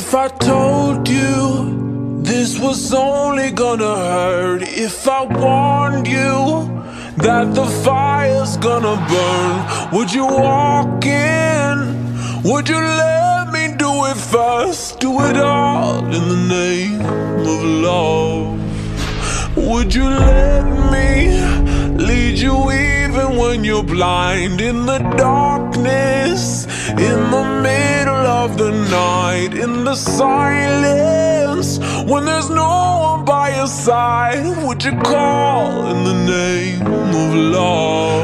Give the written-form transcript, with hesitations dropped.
If I told you this was only gonna hurt, if I warned you that the fire's gonna burn, would you walk in? Would you let me do it first? Do it all in the name of love. Would you let me lead you even when you're blind? In the darkness, in the middle of the night, in the silence, when there's no one by your side, would you call in the name of love?